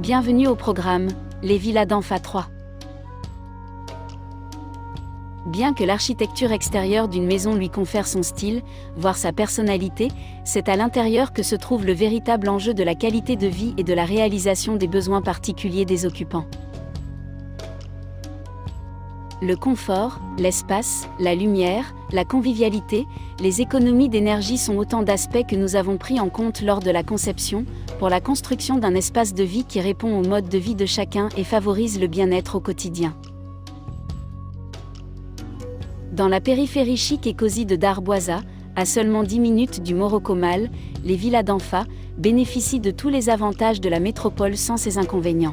Bienvenue au programme, les villas d'Anfa 3. Bien que l'architecture extérieure d'une maison lui confère son style, voire sa personnalité, c'est à l'intérieur que se trouve le véritable enjeu de la qualité de vie et de la réalisation des besoins particuliers des occupants. Le confort, l'espace, la lumière, la convivialité, les économies d'énergie sont autant d'aspects que nous avons pris en compte lors de la conception, pour la construction d'un espace de vie qui répond au mode de vie de chacun et favorise le bien-être au quotidien. Dans la périphérie chic et cosy de Darboisa, à seulement 10 minutes du Morocomal, les villas d'Anfa bénéficient de tous les avantages de la métropole sans ses inconvénients.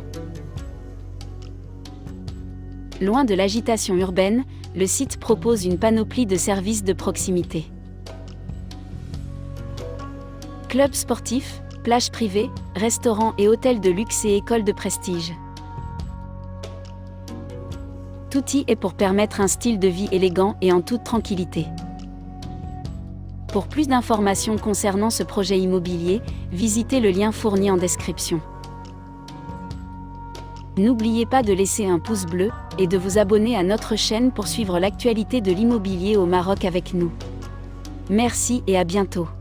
Loin de l'agitation urbaine, le site propose une panoplie de services de proximité. Clubs sportifs, plages privées, restaurants et hôtels de luxe et écoles de prestige. Tout y est pour permettre un style de vie élégant et en toute tranquillité. Pour plus d'informations concernant ce projet immobilier, visitez le lien fourni en description. N'oubliez pas de laisser un pouce bleu et de vous abonner à notre chaîne pour suivre l'actualité de l'immobilier au Maroc avec nous. Merci et à bientôt.